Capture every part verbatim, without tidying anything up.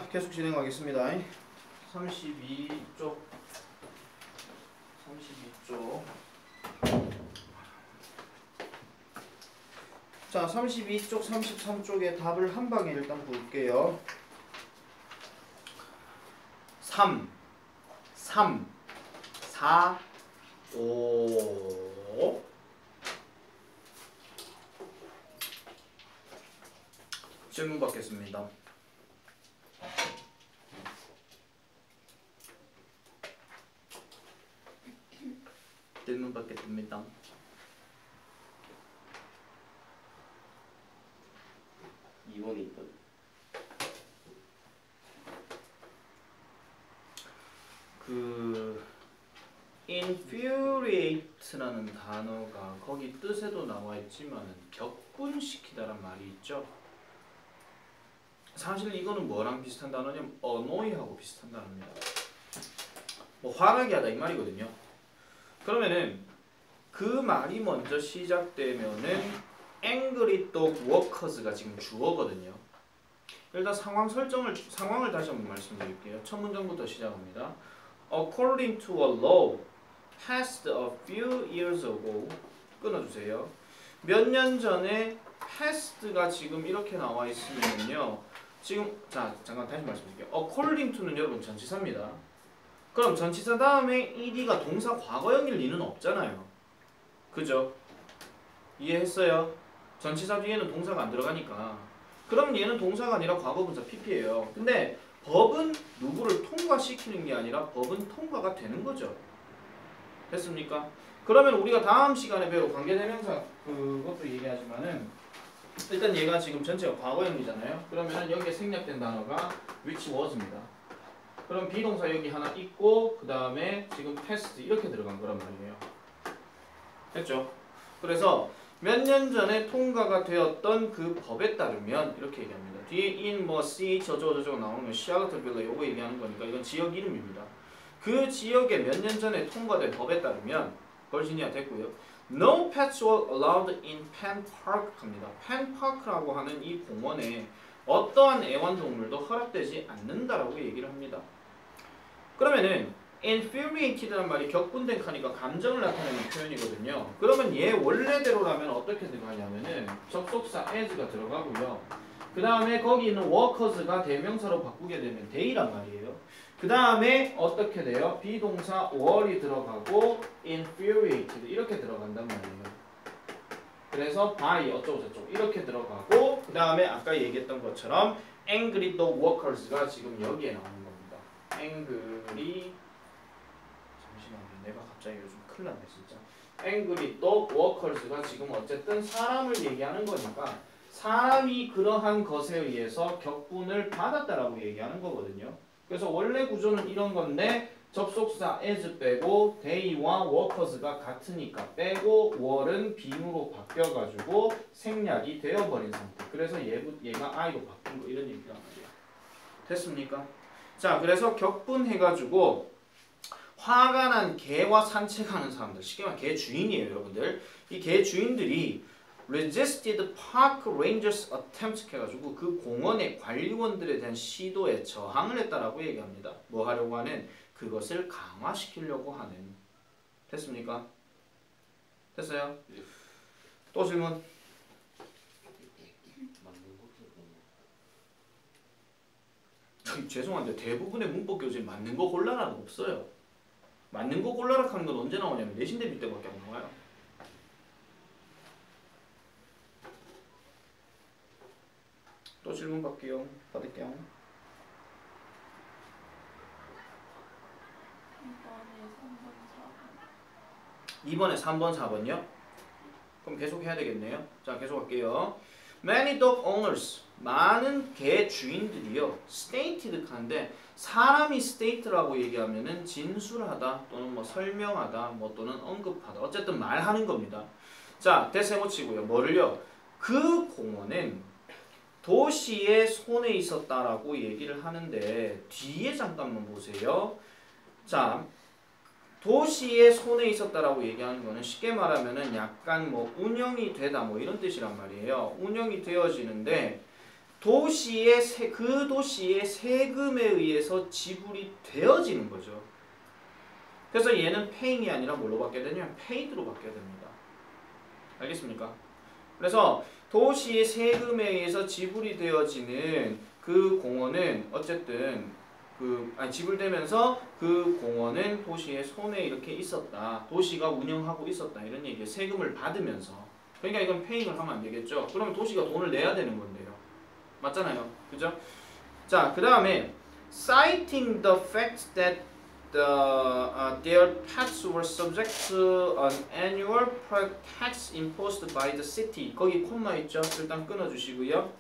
계속 진행하겠습니다. 삼십이 쪽 삼십이 쪽 자, 삼십이 쪽, 삼십삼 쪽의 답을 한 방에 일단 볼게요. 삼, 삼, 사, 오. 질문 받겠습니다. 질문 받겠습니다. 이 번에 있던 그 infuriate라는 단어가 거기 뜻에도 나와 있지만 격분시키다란 말이 있죠. 사실 이거는 뭐랑 비슷한 단어냐면 annoy하고 비슷한 단어입니다. 뭐 화나게 하다 이 말이거든요. 그러면은 그 말이 먼저 시작되면은 angry dog workers가 지금 주어거든요. 일단 상황 설정을 상황을 다시 한번 말씀드릴게요. 첫 문장부터 시작합니다. According to a law passed a few years ago. 끊어주세요. 몇 년 전에 passed가 지금 이렇게 나와 있으면요. 지금 자 잠깐 다시 말씀드릴게요. According to는 여러분 전치사입니다. 그럼 전치사 다음에 ed가 동사 과거형일 리는 없잖아요. 그죠? 이해했어요? 전치사 뒤에는 동사가 안 들어가니까. 그럼 얘는 동사가 아니라 과거분사 피피예요. 근데 법은 누구를 통과시키는 게 아니라 법은 통과가 되는 거죠. 됐습니까? 그러면 우리가 다음 시간에 배울 관계대명사 그것도 얘기하지만은 일단 얘가 지금 전체가 과거형이잖아요. 그러면은 여기에 생략된 단어가 which was입니다. 그럼 비동사 여기 하나 있고 그 다음에 지금 past 이렇게 들어간 거란 말이에요. 됐죠? 그래서 몇 년 전에 통과가 되었던 그 법에 따르면 이렇게 얘기합니다. 뒤에 in 뭐 C 저저 저저 나오면 샬럿빌러 요거 얘기하는 거니까 이건 지역 이름입니다. 그 지역에 몇 년 전에 통과된 법에 따르면 버지니아 됐고요. No pets were allowed in Penn Park 합니다. Penn Park라고 하는 이 공원에 어떠한 애완동물도 허락되지 않는다라고 얘기를 합니다. 그러면은 infuriated라는 말이 격분된 카니까 감정을 나타내는 표현이거든요. 그러면 얘 원래대로라면 어떻게 들어가냐면은 접속사 as가 들어가고요. 그 다음에 거기 있는 workers가 대명사로 바꾸게 되면 they란 말이에요. 그 다음에 어떻게 돼요? 비동사 were이 들어가고 infuriated 이렇게 들어간단 말이에요. 그래서 by 어쩌고 저쩌고 이렇게 들어가고 그 다음에 아까 얘기했던 것처럼 angry dog workers가 지금 여기에 나오는 겁니다. angry 내가 갑자기 요즘 큰일 났네 진짜. angry dog workers가 지금 어쨌든 사람을 얘기하는 거니까 사람이 그러한 것에 의해서 격분을 받았다라고 얘기하는 거거든요. 그래서 원래 구조는 이런 건데 접속사 as 빼고 they와 workers가 같으니까 빼고 were는 being으로 바뀌어가지고 생략이 되어버린 상태. 그래서 얘, 얘가 I로 바뀐 거 이런 얘기란 말이에요. 됐습니까? 자, 그래서 격분해가지고 화가 난 개와 산책하는 사람들, 쉽게 말하면 개 주인이에요, 여러분들. 이 개 주인들이 resisted park rangers attempt 해가지고 그 공원의 관리원들에 대한 시도에 저항을 했다라고 얘기합니다. 뭐 하려고 하는? 그것을 강화시키려고 하는. 됐습니까? 됐어요? 네. 또 질문? 저기 죄송한데 대부분의 문법 교재에 맞는 거 골라라는 거 없어요. 맞는 거 골라라 하는 건 언제 나오냐면 내신 대비 때밖에 안 나와요. 또 질문 받게요. 받을게요. 이번에 삼 번, 사 번이요? 그럼 계속 해야 되겠네요. 자, 계속 할게요. Many dog owners, 많은 개 주인들이요. stated 하는데 사람이 state라고 얘기하면은 진술하다 또는 뭐 설명하다 뭐 또는 언급하다 어쨌든 말하는 겁니다. 자, 대세모치고요. 뭐를요? 그 공원은 도시의 손에 있었다라고 얘기를 하는데 뒤에 잠깐만 보세요. 자, 도시의 손에 있었다라고 얘기하는 거는 쉽게 말하면은 약간 뭐 운영이 되다 뭐 이런 뜻이란 말이에요. 운영이 되어지는데 도시의 세, 그 도시의 세금에 의해서 지불이 되어지는 거죠. 그래서 얘는 paying이 아니라 뭘로 바뀌어야 되냐면 paid로 바뀌어야 됩니다. 알겠습니까? 그래서 도시의 세금에 의해서 지불이 되어지는 그 공원은 어쨌든 그 아니 지불되면서 그 공원은 도시의 손에 이렇게 있었다. 도시가 운영하고 있었다. 이런 얘기예요. 세금을 받으면서. 그러니까 이건 페잉을 하면 안 되겠죠. 그러면 도시가 돈을 내야 되는 건데요. 맞잖아요. 그죠? 자, 그 다음에 citing the fact that the, uh, their pets were subject to an annual tax imposed by the city. 거기 콤마 있죠? 일단 끊어주시고요.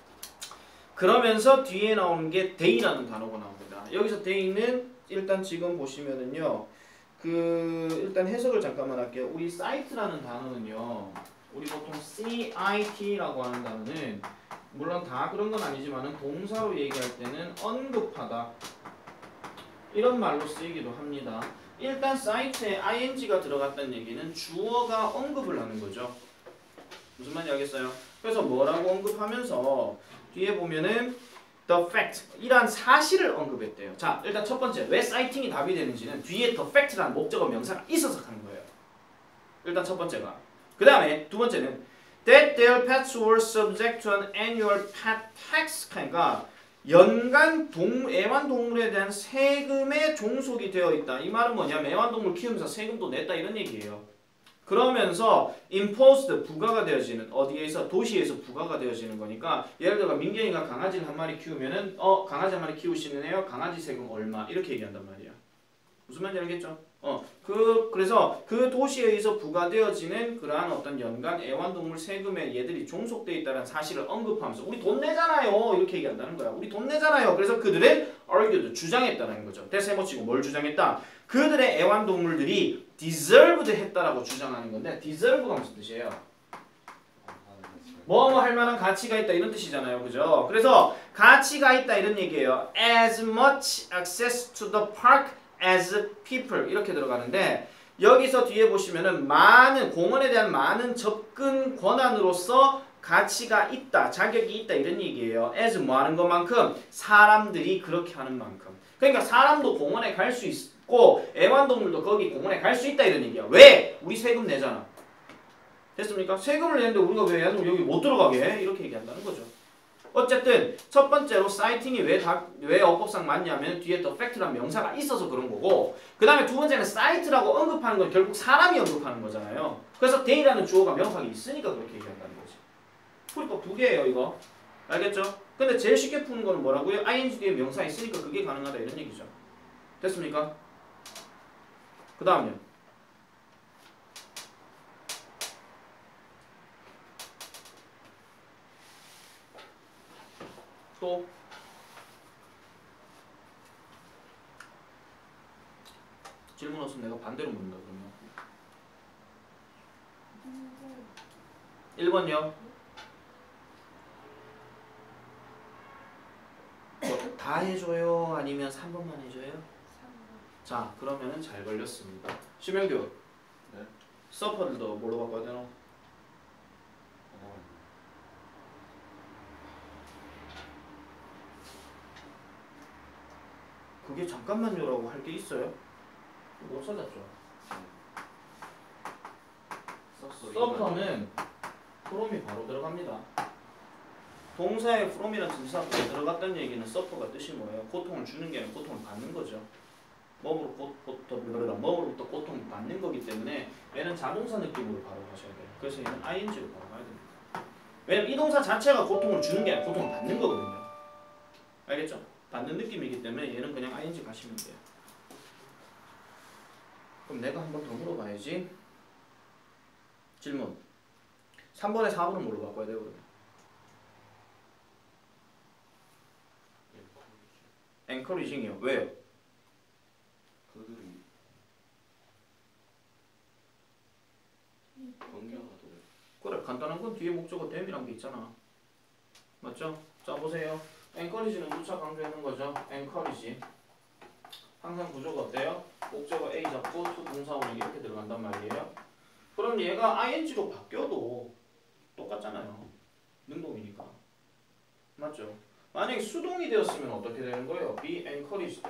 그러면서 뒤에 나오는 게 day라는 단어가 나옵니다. 여기서 day는 일단 지금 보시면은요. 그 일단 해석을 잠깐만 할게요. 우리 site라는 단어는요. 우리 보통 cit라고 하는 단어는 물론 다 그런 건 아니지만은 동사로 얘기할 때는 언급하다 이런 말로 쓰이기도 합니다. 일단 사이트에 ing가 들어갔다는 얘기는 주어가 언급을 하는 거죠. 무슨 말인지 알겠어요? 그래서 뭐라고 언급하면서 뒤에 보면은 the fact 이란 사실을 언급했대요. 자, 일단 첫 번째 왜 사이팅이 답이 되는지는 뒤에 the fact라는 목적어 명사가 있어서 하는 거예요. 일단 첫 번째가. 그 다음에 두 번째는 that their pets were subject to an annual pet tax. 그러니까 연간 동, 애완동물에 대한 세금에 종속이 되어 있다. 이 말은 뭐냐면 애완동물 키우면서 세금도 냈다 이런 얘기예요. 그러면서 imposed 부과가 되어지는 어디에서 도시에서 부과가 되어지는 거니까 예를 들어 민경이가 강아지를 한 마리 키우면은 어 강아지 한 마리 키우시네요. 강아지 세금 얼마 이렇게 얘기한단 말이야. 무슨 말인지 알겠죠? 어, 그 그래서 그 도시에 의해서 부과되어지는 그러한 어떤 연간 애완동물 세금에 얘들이 종속되어 있다는 사실을 언급하면서 우리 돈 내잖아요 이렇게 얘기한다는 거야. 우리 돈 내잖아요. 그래서 그들은 argued 주장했다는 거죠. 대세모치고 뭘 주장했다? 그들의 애완동물들이 deserved 했다라고 주장하는 건데 deserve가 무슨 뜻이에요? 뭐뭐 할 만한 가치가 있다 이런 뜻이잖아요. 그죠? 그래서 가치가 있다 이런 얘기예요. as much access to the park as people 이렇게 들어가는데 여기서 뒤에 보시면은 많은 공원에 대한 많은 접근 권한으로서 가치가 있다, 자격이 있다 이런 얘기예요. as 뭐 하는 것만큼 사람들이 그렇게 하는 만큼. 그러니까 사람도 공원에 갈 수 있고 애완동물도 거기 공원에 갈 수 있다 이런 얘기야. 왜? 우리 세금 내잖아. 됐습니까? 세금을 내는데 우리가 왜 애완동물 여기 못 들어가게 해? 이렇게 얘기한다는 거죠. 어쨌든 첫 번째로 사이팅이 왜, 다, 왜 어법상 맞냐면 뒤에 더 팩트란 명사가 있어서 그런 거고 그 다음에 두 번째는 사이트라고 언급하는 건 결국 사람이 언급하는 거잖아요. 그래서 데이라는 주어가 명확하게 있으니까 그렇게 얘기한다는 거지. 풀이법 두 개예요 이거. 알겠죠? 근데 제일 쉽게 푸는 거는 뭐라고요? ing 뒤에 명사 있으니까 그게 가능하다 이런 얘기죠. 됐습니까? 그 다음요. 또 질문 없으면 내가 반대로 묻는다 그러면 일 번요. 뭐 다 해줘요? 아니면 삼 번만 해줘요? 자 그러면은 잘 걸렸습니다. 심영규 네? 서퍼들도 뭘로 바꿔야 되노? 그게 잠깐만요라고 할 게 있어요? 못 찾았죠? 서퍼는 from이 바로 들어갑니다. 동사에 from이라는 전치사가 들어갔다는 얘기는 서퍼가 뜻이 뭐예요? 고통을 주는 게 아니라 고통을 받는 거죠. 뭐로부터 뭐로부터 고통을 받는 거기 때문에 얘는 자동사 느낌으로 바로 가셔야 돼요. 그래서 얘는 ing로 바로 가야 됩니다. 왜냐면 이 동사 자체가 고통을 주는 게 아니라 고통을 받는 거거든요. 알겠죠? 받는 느낌이기 때문에 얘는 그냥 ing 가시면 돼요. 그럼 내가 한 번 더 물어봐야지. 질문. 삼 번에 사 번은 뭘로 바꿔야 돼요? 그러면? encouraging이요. 왜요? 그들이 경계하도록. 그래 간단한 건 뒤에 목적어 them이란 게 있잖아. 맞죠? 자 보세요. encourage는 누차 강조하는 거죠. encourage. 항상 구조가 어때요? 목적어 A 잡고 to 동사원이 이렇게 들어간단 말이에요. 그럼 얘가 ing로 바뀌어도 똑같잖아요. 능동이니까. 맞죠? 만약에 수동이 되었으면 어떻게 되는 거예요? be encouraged.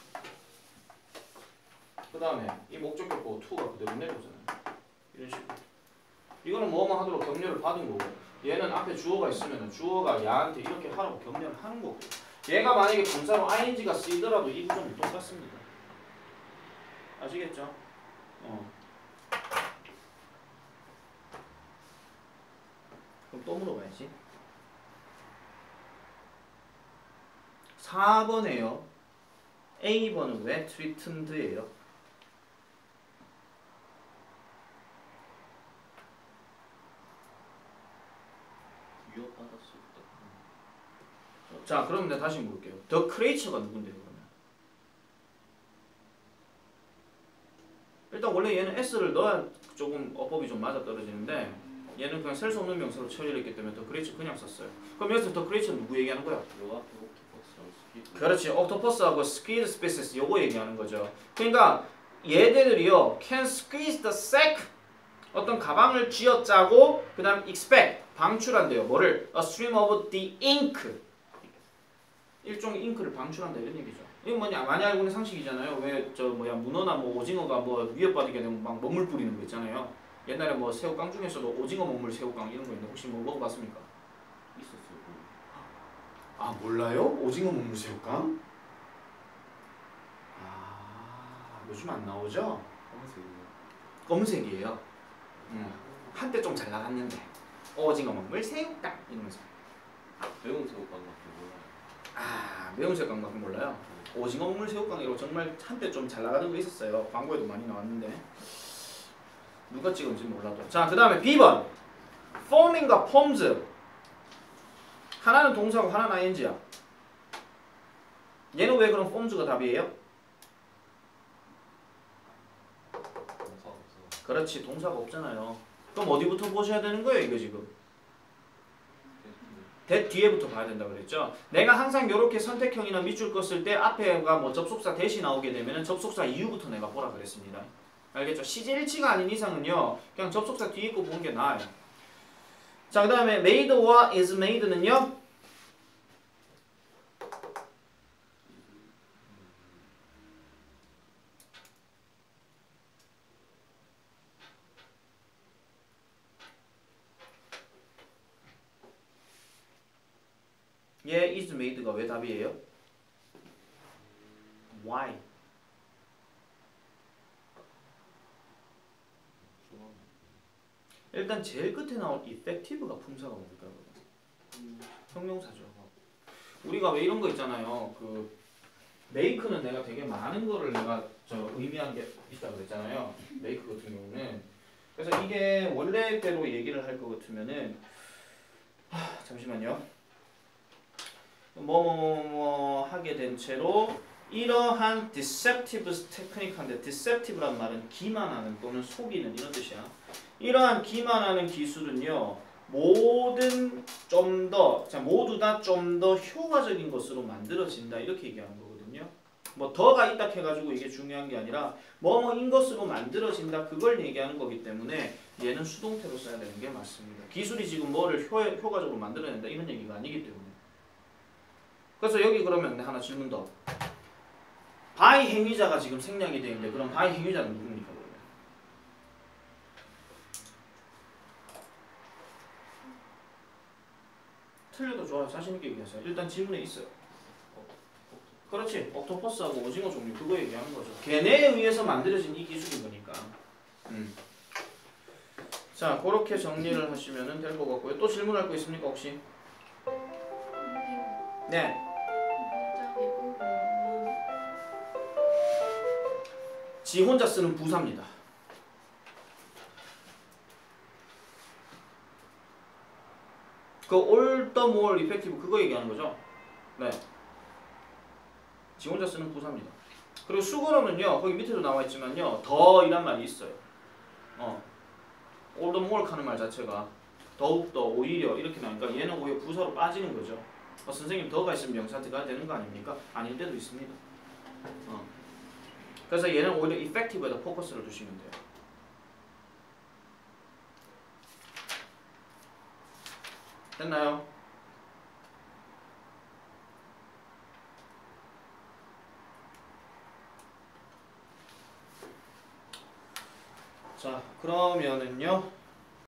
그 다음에 이 목적격 보고 to가 그대로 내려오잖아요. 이런 식으로. 이거는 뭐뭐 하도록 격려를 받은 거고, 얘는 앞에 주어가 있으면 주어가 야한테 이렇게 하라고 격려를 하는 거고, 얘가 만약에 동사로 ing가 쓰이더라도 이 구조는 똑같습니다. 아시겠죠? 어. 그럼 또 물어봐야지. 사 번에요. A 번은 왜 threatened예요? 위협받았을 때. 자, 그럼 내가 다시 물을게요. The creature가 누군데요, 그러면? 일단 원래 얘는 s를 넣어야 조금 어법이 좀 맞아 떨어지는데, 얘는 그냥 셀 수 없는 명사로 처리를 했기 때문에 The creature 그냥 썼어요. 그럼 여기서 The creature 누구 얘기하는 거야? 요 앞에 옥토퍼스랑 스퀴드. 그렇지, 옥토퍼스하고 스퀴드 스피시스 요거 얘기하는 거죠. 그러니까 얘네들이요, can squeeze the sack, 어떤 가방을 쥐어짜고 그 다음 expect, 방출한대요. 뭐를? A stream of the ink, 일종의 잉크를 방출한다 이런 얘기죠. 이건 뭐냐, 많이 알고 있는 상식이잖아요. 왜 저 뭐야 문어나 뭐 오징어가 뭐 위협받게 되면 막 먹물 뿌리는 거 있잖아요. 옛날에 뭐 새우깡 중에서도 오징어 먹물 새우깡 이런 거 있는데 혹시 뭐 먹어봤습니까? 있었어요. 아 몰라요? 오징어 먹물 새우깡? 아 요즘 안 나오죠? 검은색이요. 검은색이에요. 음. 한때 좀 잘 나갔는데 오징어 먹물 새우깡 이러면서. 매운 새우깡 같은 거. 아 매운 새우깡 같은 거 몰라요? 오징어 먹물 새우깡이라고 정말 한때 좀 잘 나가는 거 있었어요. 광고에도 많이 나왔는데 누가 찍은지 몰라도. 자, 그 다음에 비 번 forming과 forms, 하나는 동사고 하나는 ing야. 얘는 왜 그럼 forms가 답이에요? 동사 없어. 그렇지, 동사가 없잖아요. 그럼 어디부터 보셔야 되는 거예요 이거 지금? that 뒤에부터 봐야 된다 그랬죠. 내가 항상 이렇게 선택형이나 밑줄 껐을 때 앞에가 뭐 접속사 대시 나오게 되면은 접속사 이유부터 내가 보라 그랬습니다. 알겠죠? 시제일치가 아닌 이상은요 그냥 접속사 뒤에 거 보는 게 나아요. 자, 그 다음에 made와 is made는요 얘 is made가 왜 답이에요? Why? 일단 제일 끝에 나올 effective가 품사가 뭡니까? 음. 형용사죠. 우리가 왜 이런 거 있잖아요. 그 make는 내가 되게 많은 거를 내가 저 의미한 게 있다 그랬잖아요. make 같은 경우는. 그래서 이게 원래대로 얘기를 할 것 같으면은 하, 잠시만요. 뭐뭐뭐 뭐 하게 된 채로 이러한 deceptive 테크닉한데 deceptive란 말은 기만하는 또는 속이는 이런 뜻이야. 이러한 기만하는 기술은요 모든 좀 더, 자 모두 다 좀 더 효과적인 것으로 만들어진다 이렇게 얘기하는 거거든요. 뭐 더가 있다 해가지고 이게 중요한 게 아니라 뭐뭐인 것으로 만들어진다 그걸 얘기하는 거기 때문에 얘는 수동태로 써야 되는 게 맞습니다. 기술이 지금 뭐를 효, 효과적으로 만들어낸다 이런 얘기가 아니기 때문에. 그래서 여기 그러면 하나 질문 더. by 행위자가 지금 생략이 되어 있는데 그럼 by 행위자는 누굽니까 그러면? 틀려도 좋아요. 자신 있게 얘기하세요. 일단 질문에 있어요. 그렇지. 옥토퍼스하고 오징어 종류 그거 얘기하는 거죠. 걔네에 의해서 만들어진 이 기술인 거니까. 음. 자, 그렇게 정리를 하시면 될 것 같고요. 또 질문할 거 있습니까 혹시? 네. 지 혼자 쓰는 부사입니다. 그 all the more effective 그거 얘기하는 거죠. 네. 지 혼자 쓰는 부사입니다. 그리고 수거로는요 거기 밑에도 나와 있지만요 더 이란 말이 있어요. 어. all the more 하는 말 자체가 더욱더 오히려 이렇게 나니까 얘는 오히려 부사로 빠지는 거죠. 어, 선생님 더가 있으면 명사한테 가야 되는 거 아닙니까? 아닐 때도 있습니다. 어. 그래서 얘는 오히려 effective에다 포커스를 두시면 돼요. 됐나요? 자 그러면은요